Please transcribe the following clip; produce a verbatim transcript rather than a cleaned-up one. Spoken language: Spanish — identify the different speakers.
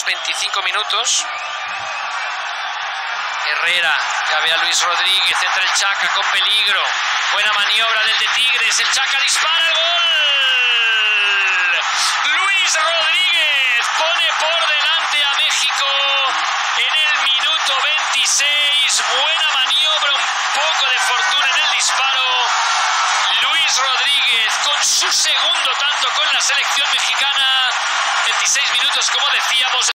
Speaker 1: veinticinco minutos. Herrera, ya ve a Luis Rodríguez, entra el Chaca con peligro. Buena maniobra del de Tigres, el Chaca dispara el gol. Luis Rodríguez pone por delante a México en el minuto veintiséis. Buena maniobra, un poco de fortuna en el disparo. Luis Rodríguez con su segundo tanto con la selección mexicana. veintiséis minutos, como decíamos.